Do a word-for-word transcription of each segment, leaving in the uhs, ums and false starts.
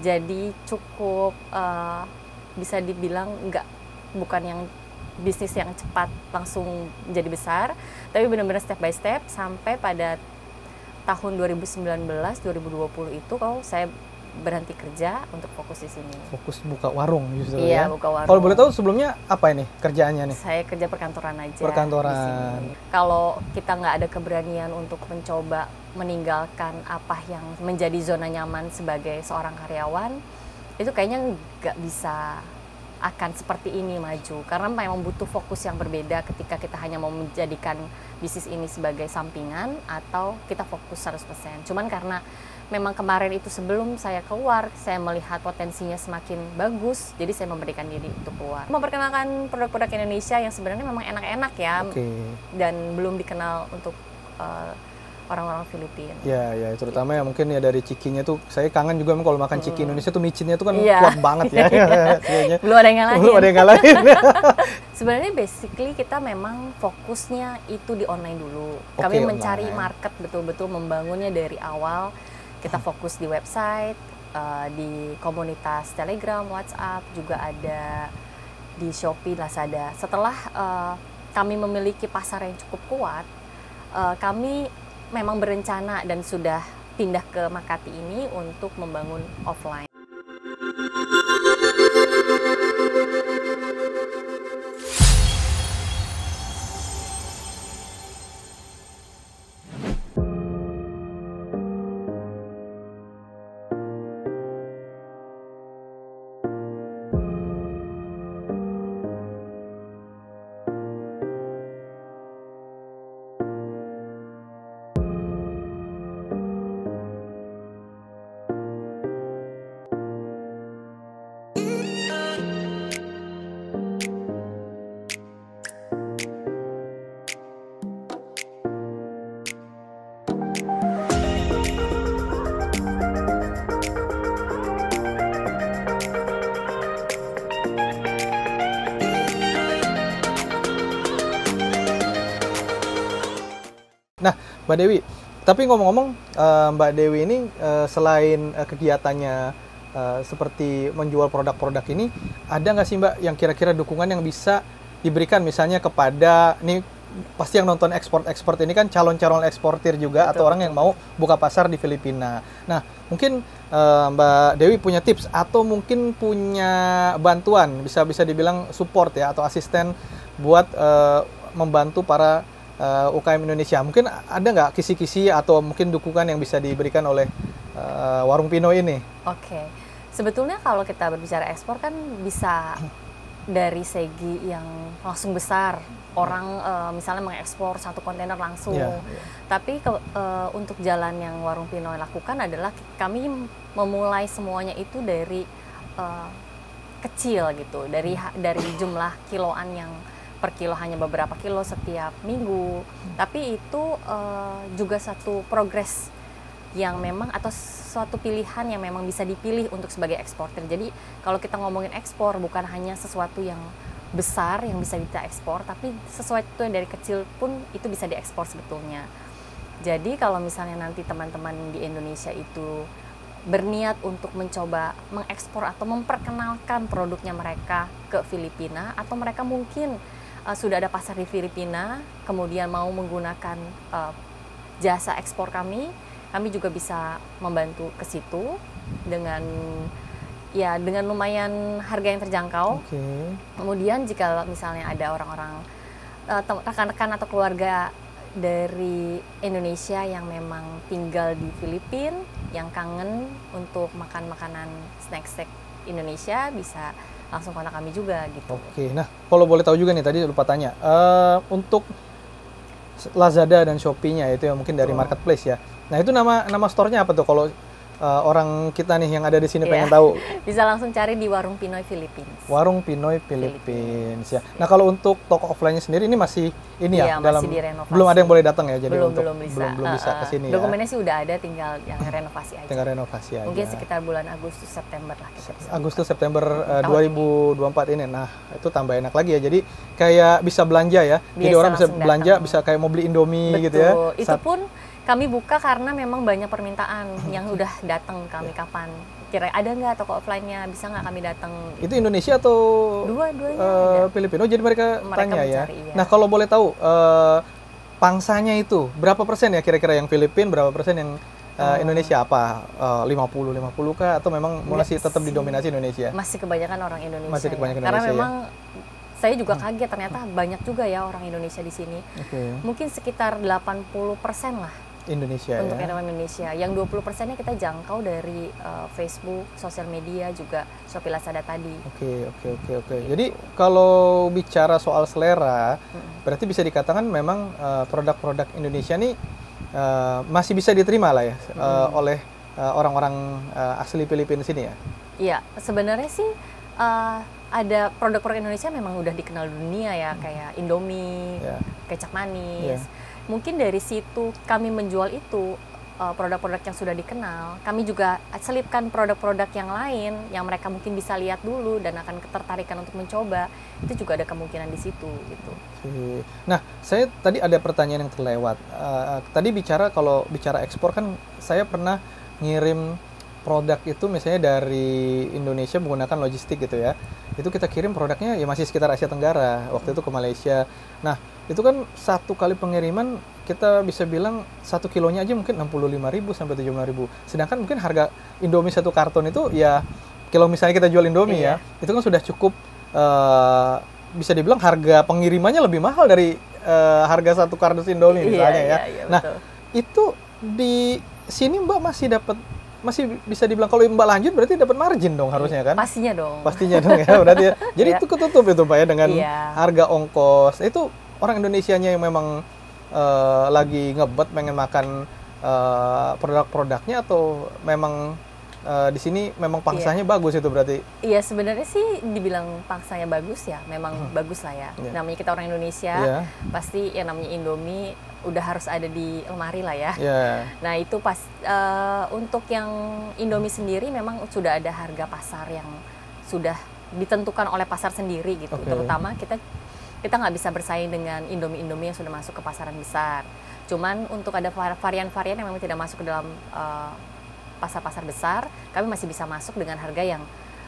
Jadi cukup uh, bisa dibilang nggak bukan yang bisnis yang cepat langsung jadi besar, tapi benar-benar step by step sampai pada tahun dua ribu sembilan belas dua ribu dua puluh itu kalau saya berhenti kerja untuk fokus di sini. Fokus buka warung justru iya, ya. buka warung. Kalau boleh tahu sebelumnya apa ini kerjaannya nih? Saya kerja perkantoran aja. Perkantoran. Kalau kita nggak ada keberanian untuk mencoba meninggalkan apa yang menjadi zona nyaman sebagai seorang karyawan, itu kayaknya nggak bisa akan seperti ini maju, karena memang butuh fokus yang berbeda ketika kita hanya mau menjadikan bisnis ini sebagai sampingan atau kita fokus seratus persen. Cuman karena memang kemarin itu sebelum saya keluar, saya melihat potensinya semakin bagus, jadi saya memberikan diri untuk keluar. Memperkenalkan produk-produk Indonesia yang sebenarnya memang enak-enak ya, okay. dan belum dikenal untuk uh, orang-orang Filipina. Ya, ya, terutama ya mungkin ya dari cikinya tuh, saya kangen juga kalau makan ciki hmm. Indonesia tuh micinnya tuh kan yeah. kuat banget ya. Belum ada yang ngalahin. Belum ada yang ngalahin. Sebenarnya basically kita memang fokusnya itu di online dulu. Okay, Kami mencari online. market betul-betul, membangunnya dari awal. Kita fokus di website, uh, di komunitas Telegram, WhatsApp, juga ada di Shopee, Lazada. Setelah uh, kami memiliki pasar yang cukup kuat, uh, kami memang berencana dan sudah pindah ke Makati ini untuk membangun offline. Nah, Mbak Dewi, tapi ngomong-ngomong, uh, Mbak Dewi ini uh, selain uh, kegiatannya uh, seperti menjual produk-produk ini, ada nggak sih Mbak yang kira-kira dukungan yang bisa diberikan misalnya kepada, nih pasti yang nonton ekspor-ekspor ini kan calon-calon eksportir juga, betul, atau orang yang mau buka pasar di Filipina. Nah, mungkin uh, Mbak Dewi punya tips atau mungkin punya bantuan, bisa bisa dibilang support ya, atau asisten buat uh, membantu para Uh, U K M Indonesia. Mungkin ada nggak kisi-kisi atau mungkin dukungan yang bisa diberikan oleh uh, Warung Pinoy ini? Oke, okay. Sebetulnya kalau kita berbicara ekspor kan bisa dari segi yang langsung besar. Orang uh, misalnya mengekspor satu kontainer langsung. Yeah, yeah. Tapi ke, uh, untuk jalan yang Warung Pinoy lakukan adalah kami memulai semuanya itu dari uh, kecil gitu, dari dari jumlah kiloan yang per kilo hanya beberapa kilo setiap minggu, hmm. tapi itu uh, juga satu progres yang memang atau suatu pilihan yang memang bisa dipilih untuk sebagai eksportir. Jadi kalau kita ngomongin ekspor bukan hanya sesuatu yang besar yang bisa kita ekspor, tapi sesuatu yang dari kecil pun itu bisa diekspor sebetulnya. Jadi kalau misalnya nanti teman-teman di Indonesia itu berniat untuk mencoba mengekspor atau memperkenalkan produknya mereka ke Filipina, atau mereka mungkin Uh, sudah ada pasar di Filipina, kemudian mau menggunakan uh, jasa ekspor kami, kami juga bisa membantu ke situ dengan ya dengan lumayan harga yang terjangkau. Okay. Kemudian jika misalnya ada orang-orang uh, rekan-rekan atau keluarga dari Indonesia yang memang tinggal di Filipina, yang kangen untuk makan makanan snack-snack Indonesia, bisa langsung kontak kami juga gitu. Oke, nah kalau boleh tahu juga nih, tadi lupa tanya, uh, untuk Lazada dan Shopee-nya itu ya mungkin dari oh. marketplace ya. Nah itu nama nama store-nya apa tuh kalau uh, orang kita nih yang ada di sini yeah. pengen tahu? Bisa langsung cari di Warung Pinoy Philippines. Warung Pinoy Philippines, Philippines. Ya. Nah kalau untuk toko offline-nya sendiri ini masih ini iya, ya dalam masih direnovasi. Belum ada yang boleh datang ya, jadi belum, untuk belum bisa, belum, belum bisa uh, ke sini ya. Dokumennya sih udah ada, tinggal yang renovasi aja. Tinggal renovasi aja. Mungkin sekitar bulan Agustus September lah kita bisa. Agustus September uh, dua ribu dua puluh empat ini. Nah, itu tambah enak lagi ya. Jadi kayak bisa belanja ya. Biasa, jadi orang bisa belanja, datang. Bisa kayak mau beli Indomie. Betul. Gitu ya. Itu Saat... pun kami buka karena memang banyak permintaan yang udah datang kami kapan kira ada nggak toko offline-nya, bisa nggak kami datang? Itu Indonesia atau dua-duanya uh, Filipina? Oh, jadi mereka, mereka tanya mencari, ya. ya. Nah kalau boleh tahu uh, pangsanya itu berapa persen ya kira-kira yang Filipina, berapa persen yang uh, Indonesia? Apa uh, lima puluh lima puluh kah atau memang masih tetap didominasi Indonesia? Masih kebanyakan orang Indonesia. Masih kebanyakan ya. Indonesia. Karena memang ya? Saya juga kaget ternyata banyak juga ya orang Indonesia di sini. Okay. Mungkin sekitar delapan puluh persen lah. Indonesia untuk ya? Indonesia. Yang dua puluh persennya kita jangkau dari uh, Facebook, sosial media, juga Shopee Lazada tadi. Oke, oke, oke, oke. Jadi kalau bicara soal selera, hmm. berarti bisa dikatakan memang uh, produk-produk Indonesia nih uh, masih bisa diterima lah ya hmm. uh, oleh uh, orang-orang uh, asli Filipina sini ya? Iya, sebenarnya sih uh, ada produk-produk Indonesia memang udah dikenal dunia ya, hmm. kayak Indomie, yeah. kecap manis. Yeah. Mungkin dari situ kami menjual itu uh, produk-produk yang sudah dikenal. Kami juga selipkan produk-produk yang lain yang mereka mungkin bisa lihat dulu dan akan ketertarikan untuk mencoba. Itu juga ada kemungkinan di situ gitu. Oke. Nah, saya tadi ada pertanyaan yang terlewat. Uh, tadi bicara kalau bicara ekspor kan saya pernah ngirim produk itu misalnya dari Indonesia menggunakan logistik gitu ya. Itu kita kirim produknya ya masih sekitar Asia Tenggara, waktu itu ke Malaysia. Nah, itu kan satu kali pengiriman kita bisa bilang satu kilonya aja mungkin enam puluh lima ribu sampai tujuh puluh ribu. Sedangkan mungkin harga Indomie satu karton itu ya, kalau misalnya kita jual Indomie iya. ya, itu kan sudah cukup, uh, bisa dibilang harga pengirimannya lebih mahal dari uh, harga satu kardus Indomie misalnya iya, ya. Iya, iya, nah, betul. Itu di sini Mbak masih dapat, masih bisa dibilang kalau Mbak lanjut berarti dapat margin dong harusnya kan? Pastinya dong. Pastinya dong ya berarti ya. Jadi itu ketutup itu Pak ya dengan iya. harga ongkos. Itu orang Indonesianya yang memang uh, lagi ngebet pengen makan uh, produk-produknya atau memang uh, di sini memang pangsanya iya. bagus itu berarti? Iya sebenarnya sih dibilang pangsanya bagus ya, memang hmm. bagus lah ya. Yeah. Namanya kita orang Indonesia, yeah. pasti yang namanya Indomie udah harus ada di lemari lah ya. Yeah. Nah itu pas uh, untuk yang Indomie sendiri memang sudah ada harga pasar yang sudah ditentukan oleh pasar sendiri gitu. Okay. Terutama kita kita nggak bisa bersaing dengan Indomie-Indomie yang sudah masuk ke pasaran besar. Cuman untuk ada varian-varian yang memang tidak masuk ke dalam uh, pasar-pasar besar, kami masih bisa masuk dengan harga yang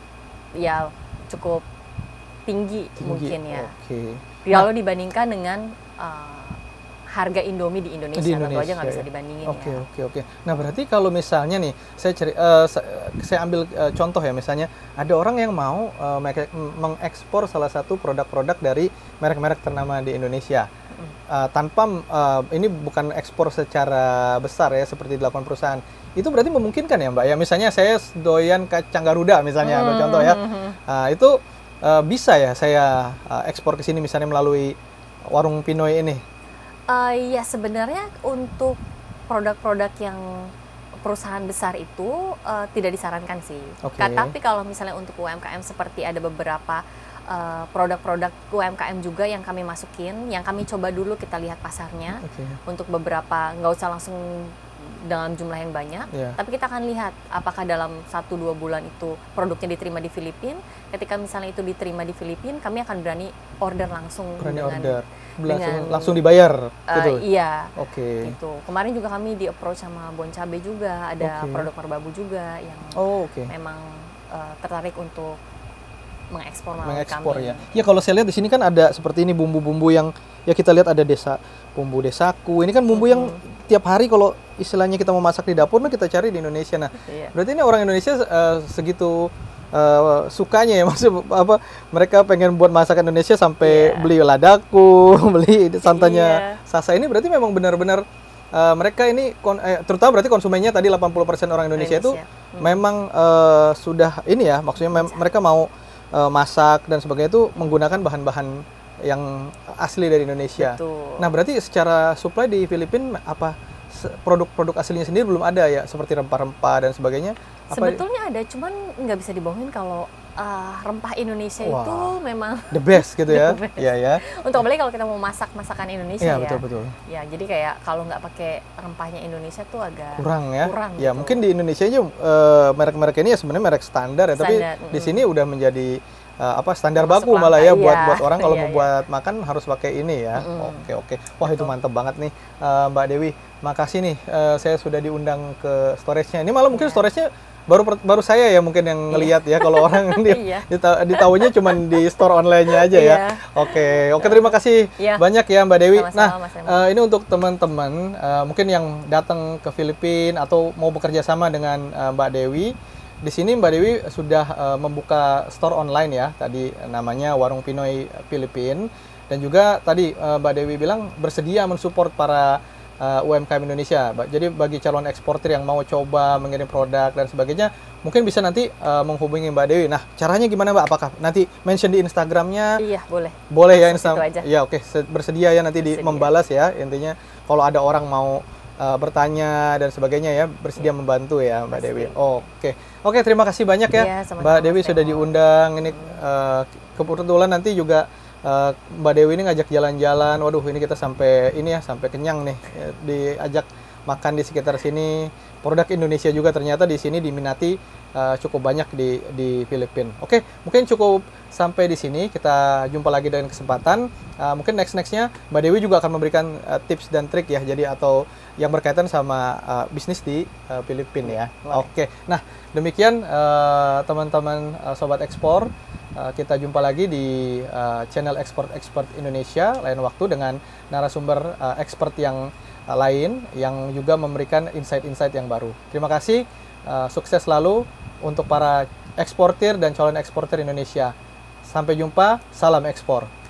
ya cukup tinggi, tinggi. mungkin ya. Okay. Kalau nah, dibandingkan dengan uh, harga Indomie di Indonesia, di Indonesia tentu aja nggak bisa dibandingin okay, ya. Oke oke oke. Nah berarti kalau misalnya nih, saya ceri, uh, saya ambil uh, contoh ya, misalnya ada orang yang mau uh, mengekspor salah satu produk-produk dari merek-merek ternama di Indonesia, mm. uh, tanpa uh, ini bukan ekspor secara besar ya seperti dilakukan perusahaan. Itu berarti memungkinkan ya Mbak ya? Misalnya saya doyan kacang Garuda misalnya, mm. contoh ya, uh, itu uh, bisa ya saya uh, ekspor ke sini misalnya melalui warung Pinoy ini? Uh, ya sebenarnya untuk produk-produk yang perusahaan besar itu uh, tidak disarankan sih. Okay. Tapi kalau misalnya untuk U M K M seperti ada beberapa uh, produk-produk U M K M juga yang kami masukin, yang kami coba dulu kita lihat pasarnya. Okay. Untuk beberapa nggak usah langsung dalam jumlah yang banyak, yeah. tapi kita akan lihat apakah dalam satu dua bulan itu produknya diterima di Filipina. Ketika misalnya itu diterima di Filipina, kami akan berani order langsung berani dengan, order. dengan langsung, langsung dibayar, uh, gitu? Iya. Oke. Okay. Gitu. Kemarin juga kami di approach sama Bon Cabe juga, ada okay. produk Merbabu juga yang oh, okay. memang uh, tertarik untuk mengekspor melalui mengekspor kami. ya. Ya kalau saya lihat di sini kan ada seperti ini bumbu-bumbu yang ya kita lihat ada desa bumbu desaku. Ini kan bumbu mm-hmm. yang tiap hari kalau istilahnya kita mau masak di dapur, nah kita cari di Indonesia. Nah, iya. berarti ini orang Indonesia uh, segitu uh, sukanya ya, maksud apa? Mereka pengen buat masakan Indonesia sampai yeah. beli ladaku, beli santannya yeah. Sasa ini berarti memang benar-benar uh, mereka ini kon- eh, terutama berarti konsumennya tadi delapan puluh persen orang Indonesia, Indonesia. itu hmm. memang uh, sudah ini ya, maksudnya mem- mereka mau uh, masak dan sebagainya itu menggunakan bahan-bahan yang asli dari Indonesia. Betul. Nah, berarti secara supply di Filipina apa produk-produk aslinya sendiri belum ada ya, seperti rempah-rempah dan sebagainya? Apa sebetulnya ada, cuman nggak bisa dibohongin kalau uh, rempah Indonesia Wah, itu memang the best gitu ya. Iya ya. Untuk apalagi kalau kita mau masak masakan Indonesia ya. Iya, betul betul. Ya, jadi kayak kalau nggak pakai rempahnya Indonesia tuh agak kurang ya. Kurang, ya, gitu. Mungkin di Indonesia aja uh, merek-merek ini ya sebenarnya merek standar ya, tapi standar, di mm. sini udah menjadi Uh, apa standar Masuk baku malah ya, iya. buat buat orang kalau iya, mau iya. buat makan harus pakai ini ya. Mm-hmm. Oke oke. Wah itu mantep banget nih uh, Mbak Dewi. Makasih nih uh, saya sudah diundang ke storage-nya. Ini malah mungkin yeah. storage-nya baru baru saya ya mungkin yang ngelihat ya kalau orang di, Iya. ditahunya cuma di store online-nya aja ya. Iya. Oke, oke terima kasih Iya. banyak ya Mbak Dewi. Sama-sama, Nah, Mas Raymond. uh, ini untuk teman-teman uh, mungkin yang datang ke Filipina atau mau bekerja sama dengan uh, Mbak Dewi. Di sini Mbak Dewi sudah uh, membuka store online ya. Tadi namanya Warung Pinoy Filipina, dan juga tadi uh, Mbak Dewi bilang bersedia mensupport para Uh, U M K M Indonesia. Jadi bagi calon eksportir yang mau coba mengirim produk dan sebagainya, mungkin bisa nanti uh, menghubungi Mbak Dewi. Nah, caranya gimana Mbak? Apakah nanti mention di Instagramnya? Iya, boleh. Boleh ya, Instagram. Instagram. Ya, oke. Okay. Bersedia ya nanti di membalas ya. Intinya kalau ada orang mau uh, bertanya dan sebagainya ya, bersedia ya. membantu ya Mbak Pasti. Dewi. Oh, oke. Okay. Oke, okay, terima kasih banyak ya. ya Mbak Dewi sudah diundang. Ini uh, kebetulan nanti juga Uh, Mbak Dewi ini ngajak jalan-jalan. Waduh, ini kita sampai ini ya, sampai kenyang nih. Ya, diajak makan di sekitar sini. Produk Indonesia juga ternyata di sini diminati uh, cukup banyak di di Filipina. Oke, mungkin cukup sampai di sini. Kita jumpa lagi dengan kesempatan. Uh, mungkin next nextnya Mbak Dewi juga akan memberikan uh, tips dan trik ya. Jadi atau yang berkaitan sama uh, bisnis di uh, Filipina ya. Oke. Nah, demikian uh, teman-teman uh, sobat ekspor. Uh, kita jumpa lagi di uh, channel Export Expert Indonesia lain waktu dengan narasumber uh, expert yang uh, lain yang juga memberikan insight-insight yang baru. Terima kasih, uh, sukses selalu untuk para eksportir dan calon eksportir Indonesia. Sampai jumpa, salam ekspor.